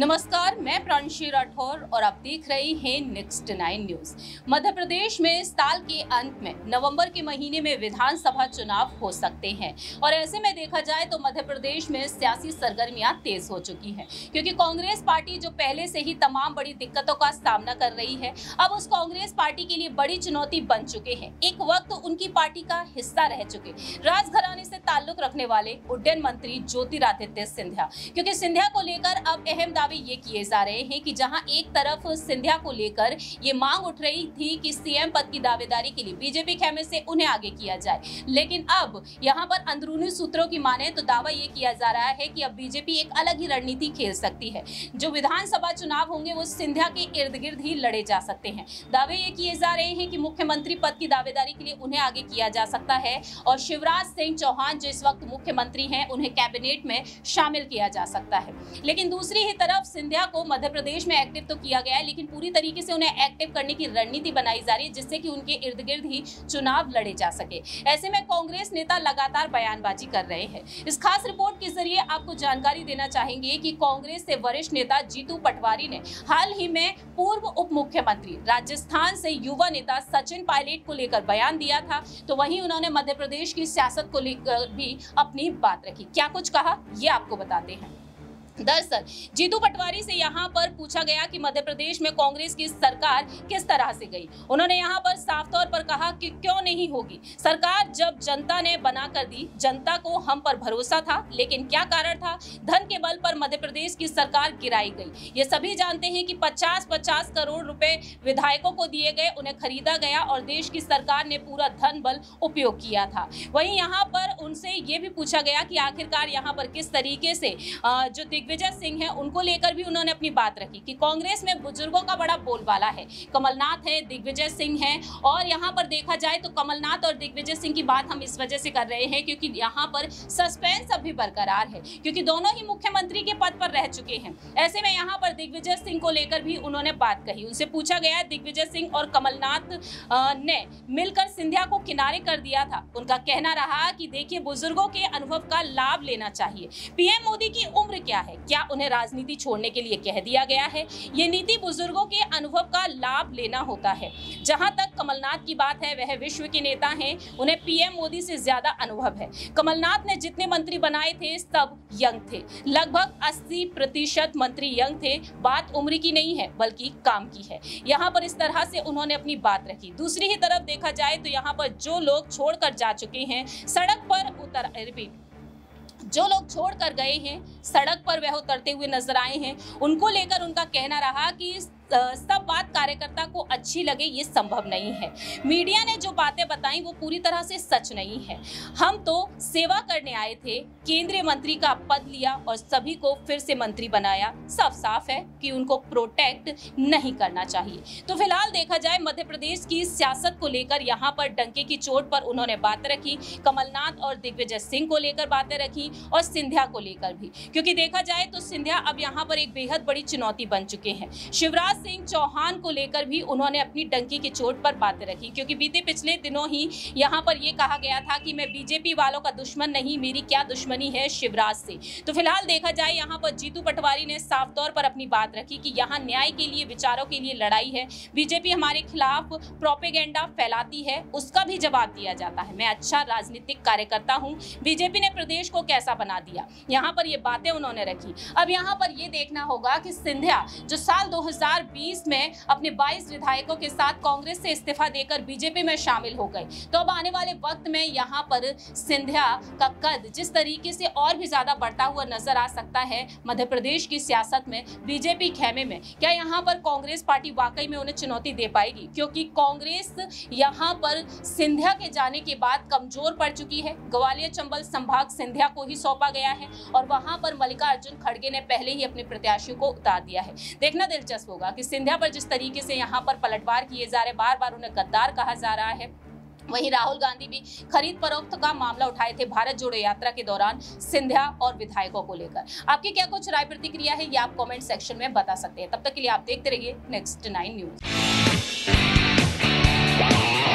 नमस्कार, मैं प्रांशी राठौर और आप देख रहे हैं नेक्स्ट 9 न्यूज। मध्य प्रदेश में साल के अंत में नवंबर के महीने में विधानसभा चुनाव हो सकते हैं और ऐसे में देखा जाए तो मध्य प्रदेश में सियासी सरगर्मियां तेज हो चुकी हैं, क्योंकि कांग्रेस पार्टी जो पहले से ही तमाम बड़ी दिक्कतों का सामना कर रही है, अब उस कांग्रेस पार्टी के लिए बड़ी चुनौती बन चुके हैं। एक वक्त उनकी पार्टी का हिस्सा रह चुके राजघराने से ताल्लुक रखने वाले उड्डयन मंत्री ज्योतिरादित्य सिंधिया, क्योंकि सिंधिया को लेकर अब अहम दावे ये किए जा रहे हैं कि जहां एक तरफ सिंधिया को लेकर ये मांग उठ रही थी कि सीएम पद की दावेदारी के लिए बीजेपी खेमे से उन्हें आगे किया जाए, लेकिन अब यहां पर अंदरूनी सूत्रों की माने तो दावा ये किया जा रहा है कि अब बीजेपी एक अलग ही रणनीति खेल सकती है। जो विधानसभा चुनाव होंगे वो सिंधिया के इर्द गिर्द ही लड़े जा सकते हैं। दावे ये किए जा रहे हैं कि मुख्यमंत्री पद की दावेदारी के लिए उन्हें आगे किया जा सकता है और शिवराज सिंह चौहान जो इस वक्त मुख्यमंत्री हैं उन्हें कैबिनेट में शामिल किया जा सकता है। लेकिन दूसरी ही तरफ सिंधिया को मध्य प्रदेश में एक्टिव तो किया गया है, लेकिन पूरी तरीके से उन्हें एक्टिव करने की रणनीति बनाई जा रही है जिससे कि उनके इर्द गिर्द ही चुनाव लड़े जा सके। ऐसे में कांग्रेस नेता लगातार बयानबाजी कर रहे हैं। इस खास रिपोर्ट के जरिए आपको जानकारी देना चाहेंगे कि कांग्रेस से वरिष्ठ नेता जीतू पटवारी ने हाल ही में पूर्व उप मुख्यमंत्री राजस्थान से युवा नेता सचिन पायलट को लेकर बयान दिया था, तो वहीं उन्होंने मध्य प्रदेश की सियासत को लेकर भी अपनी बात रखी। क्या कुछ कहा ये आपको बताते हैं। दरअसल जीतू पटवारी से यहां पर पूछा गया कि मध्य प्रदेश में कांग्रेस की सरकार किस तरह से गई। उन्होंने यहां पर साफ तौर पर कहा कि क्यों नहीं होगी सरकार, जब जनता ने बना कर दी, जनता को हम पर भरोसा था, लेकिन क्या कारण था? धन के बल पर मध्य प्रदेश की सरकार गिराई गई। ये सभी जानते हैं कि 50-50 करोड़ रुपए विधायकों को दिए गए, उन्हें खरीदा गया और देश की सरकार ने पूरा धन बल उपयोग किया था। वहीं यहाँ पर उनसे ये भी पूछा गया कि आखिरकार यहाँ पर किस तरीके से जो दिग्विजय सिंह है उनको लेकर भी उन्होंने अपनी बात रखी कि कांग्रेस में बुजुर्गों का बड़ा बोलबाला है। कमलनाथ है, दिग्विजय सिंह है, और यहाँ पर देखा जाए तो कमलनाथ और दिग्विजय सिंह की बात हम इस वजह से कर रहे हैं क्योंकि यहाँ पर सस्पेंस अभी बरकरार है, क्योंकि दोनों ही मुख्यमंत्री के पद पर रह चुके हैं। ऐसे में यहाँ पर दिग्विजय सिंह को लेकर भी उन्होंने बात कही। उनसे पूछा गया दिग्विजय सिंह और कमलनाथ ने मिलकर सिंधिया को किनारे कर दिया था। उनका कहना रहा कि देखिए, बुजुर्गों के अनुभव का लाभ लेना चाहिए। पीएम मोदी की उम्र क्या है? क्या उन्हें राजनीति छोड़ने के लिए कह दिया गया है? ये नीति बुजुर्गों के अनुभव का लाभ लेना होता है। जहां तक कमलनाथ की बात है, वह विश्व के नेता हैं, उन्हें पीएम मोदी से ज्यादा अनुभव है। कमलनाथ ने जितने मंत्री बनाए थे सब यंग थे, लगभग 80% मंत्री यंग थे। बात उम्र की नहीं है बल्कि काम की है। यहाँ पर इस तरह से उन्होंने अपनी बात रखी। दूसरी ही तरफ देखा जाए तो यहाँ पर जो लोग छोड़कर जा चुके हैं, सड़क पर जो लोग छोड़कर गए हैं, सड़क पर वह उतरते हुए नजर आए हैं, उनको लेकर उनका कहना रहा कि सब बात कार्यकर्ता को अच्छी लगे ये संभव नहीं है। मीडिया ने जो बातें बताई वो पूरी तरह से सच नहीं है। हम तो सेवा करने आए थे, केंद्रीय मंत्री का पद लिया और सभी को फिर से मंत्री बनाया। सब साफ है कि उनको प्रोटेक्ट नहीं करना चाहिए। तो फिलहाल देखा जाए मध्य प्रदेश की सियासत को लेकर यहाँ पर डंके की चोट पर उन्होंने बात रखी। कमलनाथ और दिग्विजय सिंह को लेकर बातें रखी और सिंधिया को लेकर भी, क्योंकि देखा जाए तो सिंधिया अब यहाँ पर एक बेहद बड़ी चुनौती बन चुके हैं। शिवराज सिंह चौहान को लेकर भी उन्होंने अपनी डंकी की चोट पर बातें रखी, क्योंकि बीते पिछले दिनों ही यहां पर यह कहा गया था कि मैं बीजेपी वालों का दुश्मन नहीं, मेरी क्या दुश्मनी है शिवराज से। तो फिलहाल देखा जाए यहां पर जीतू पटवारी ने साफ तौर पर अपनी बात रखी कि यहां न्याय के लिए, विचारों के लिए लड़ाई है। बीजेपी हमारे खिलाफ प्रोपेगेंडा फैलाती है, उसका भी जवाब दिया जाता है। मैं अच्छा राजनीतिक कार्यकर्ता हूं। बीजेपी ने प्रदेश को कैसा बना दिया, यहां पर ये बातें उन्होंने रखी। अब यहां पर यह देखना होगा कि सिंधिया जो साल 2020 में अपने 22 विधायकों के साथ कांग्रेस से इस्तीफा देकर बीजेपी में शामिल हो गए, तो अब आने वाले वक्त में यहाँ पर सिंधिया का कद जिस तरीके से और भी ज्यादा बढ़ता हुआ नजर आ सकता है मध्य प्रदेश की सियासत में, बीजेपी खेमे में, क्या यहाँ पर कांग्रेस पार्टी वाकई में उन्हें चुनौती दे पाएगी? क्योंकि कांग्रेस यहाँ पर सिंधिया के जाने के बाद कमजोर पड़ चुकी है। ग्वालियर चंबल संभाग सिंधिया को ही सौंपा गया है और वहां पर मल्लिकार्जुन खड़गे ने पहले ही अपने प्रत्याशियों को उतार दिया है। देखना दिलचस्प होगा कि सिंधिया पर जिस तरीके से यहाँ पर पलटवार किए जा रहे, बार बार उन्हें गद्दार कहा जा रहा है। वहीं राहुल गांधी भी खरीद फरोख्त का मामला उठाए थे भारत जोड़ो यात्रा के दौरान सिंधिया और विधायकों को लेकर। आपकी क्या कुछ राय प्रतिक्रिया है ये आप कमेंट सेक्शन में बता सकते हैं। तब तक के लिए आप देखते रहिए नेक्स्ट 9 न्यूज।